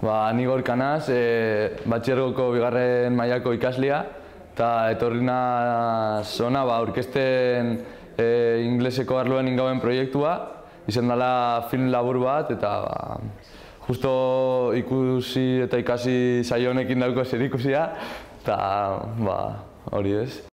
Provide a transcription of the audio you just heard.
Ni Gorka naz, batxilergoko bigarren mailako ikaslea, eta etorri naz hona aurkezten ingleseko arloan ingauen proiektua, izan dela film labur bat, eta justo ikusi eta ikasi saio honekin dauko zer ikusia, eta hori ez.